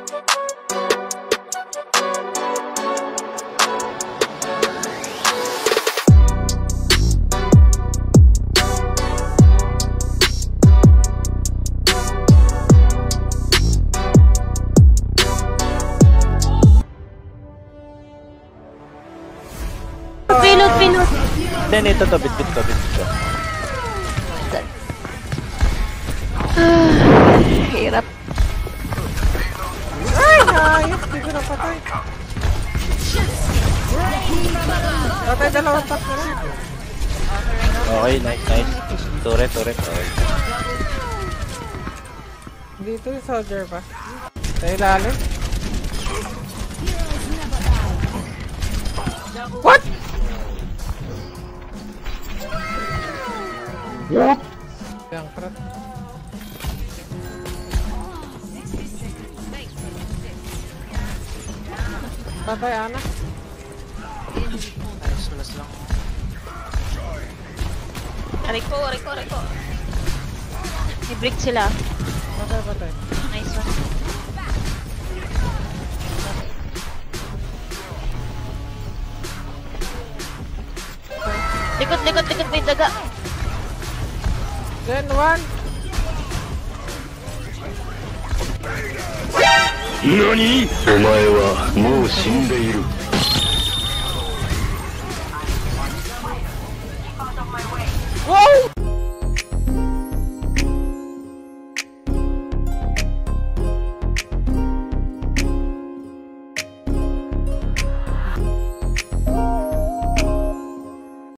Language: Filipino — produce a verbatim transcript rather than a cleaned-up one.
Pilot, pilot. Then ito to, bit-bit to, bit-bit to. Ah, hirap. Ay, ayos. Hindi ko napatay. Patay dalawang tap na rin. Okay, nice, nice. Turret, turret, okay. Dito yung soldier pa. Sa ilalim. What? What? Yang krat. Patay anak. Ayos, malas lang. Ariko, ariko, ariko. May break sila. Patay, patay. Nice one. Likot, likot, likot. May daga. Gen one. Nani? お前はもう死んでいる。